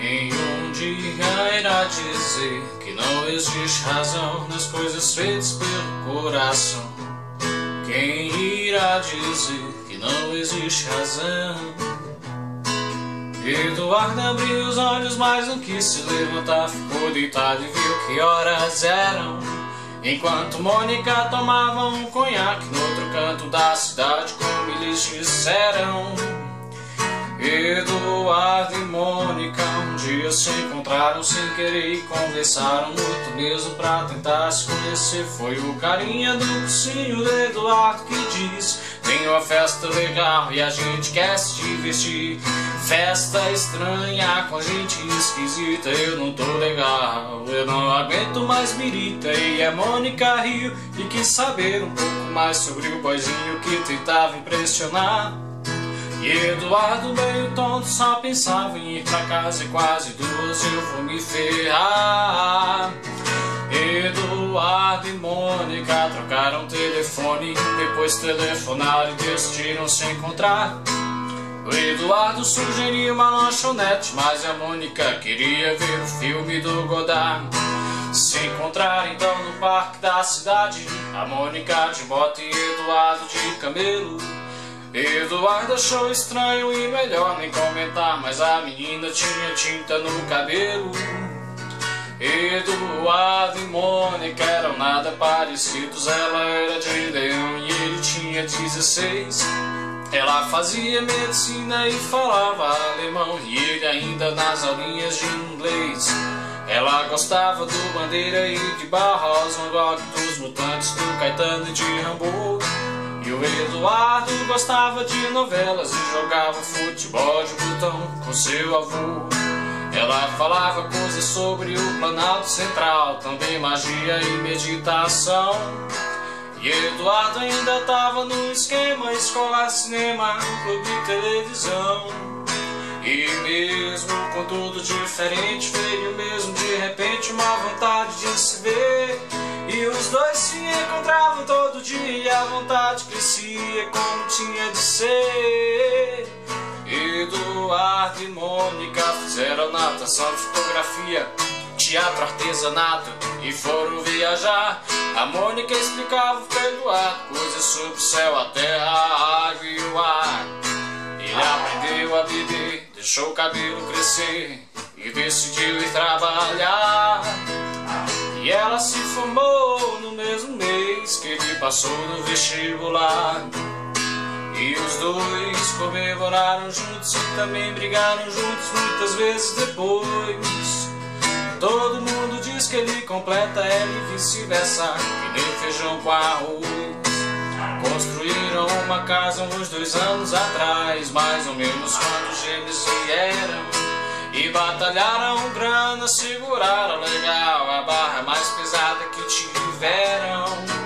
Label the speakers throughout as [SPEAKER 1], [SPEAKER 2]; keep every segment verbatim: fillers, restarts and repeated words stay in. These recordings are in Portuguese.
[SPEAKER 1] Quem um dia irá dizer que não existe razão nas coisas feitas pelo coração? Quem irá dizer que não existe razão? Eduardo abriu os olhos, mas não quis se levantar. Ficou deitado e viu que horas eram, enquanto Mônica tomava um conhaque no outro canto da cidade, como eles disseram. Eduardo e Mônica um dia se encontraram sem querer e conversaram muito mesmo pra tentar se conhecer. Foi o carinha do cursinho do Eduardo que disse: tem uma festa legal e a gente quer se divertir. Festa estranha com gente esquisita, eu não tô legal, eu não aguento mais birita. E a Mônica riu e quis saber um pouco mais sobre o boizinho que tentava impressionar. E Eduardo, meio tonto, só pensava em ir pra casa, e quase duas eu vou me ferrar. Eduardo e Mônica trocaram telefone, depois telefonaram e decidiram se encontrar. O Eduardo sugeriu uma lanchonete, mas a Mônica queria ver o filme do Godard. Se encontraram então no parque da cidade, a Mônica de moto e Eduardo de camelo. Eduardo achou estranho e melhor nem comentar, mas a menina tinha tinta no cabelo. Eduardo e Mônica eram nada parecidos, ela era de Leão e ele tinha dezesseis. Ela fazia medicina e falava alemão, e ele ainda nas aulinhas de inglês. Ela gostava do Bandeira e de Barros, Van Gogh, dos Mutantes, do Caetano e de Rambo. E o Eduardo gostava de novelas e jogava futebol de botão com seu avô. Ela falava coisas sobre o Planalto Central, também magia e meditação. E Eduardo ainda tava no esquema: escola, cinema, clube e televisão. E mesmo com tudo diferente, veio mesmo de repente uma vontade de se ver. E os dois se encontravam todo dia e a vontade crescia como tinha de ser. Eduardo e Mônica fizeram natação, fotografia, teatro, artesanato e foram viajar. A Mônica explicava pro Eduardo coisas sobre o céu, a terra, a água e o ar. Ele aprendeu a beber, deixou o cabelo crescer e decidiu ir trabalhar. E ela se formou no mesmo mês que ele passou no vestibular. E os dois comemoraram juntos e também brigaram juntos muitas vezes depois. Todo mundo diz que ele completa ela e vice-versa, que nem feijão com arroz. Construíram uma casa uns dois anos atrás, mais ou menos quando os gêmeos vieram. E batalharam grana, seguraram legal a barra mais pesada que tiveram.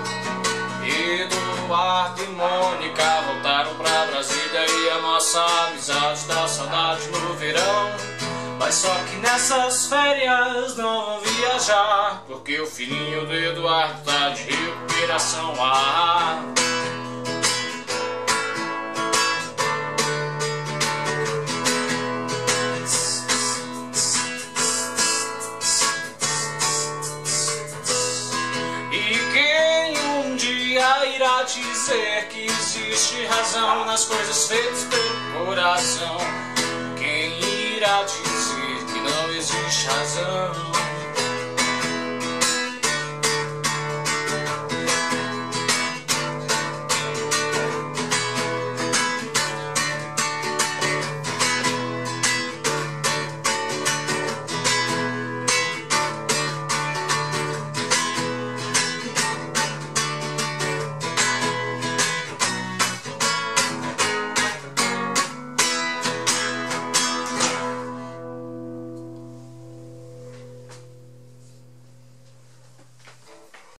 [SPEAKER 1] Eduardo e Mônica voltaram pra Brasília e a nossa amizade dá saudade no verão. Mas só que nessas férias não vão viajar, porque o filhinho do Eduardo tá de recuperação. Ah, irá dizer que existe razão nas coisas feitas pelo coração? Quem irá dizer que não existe razão?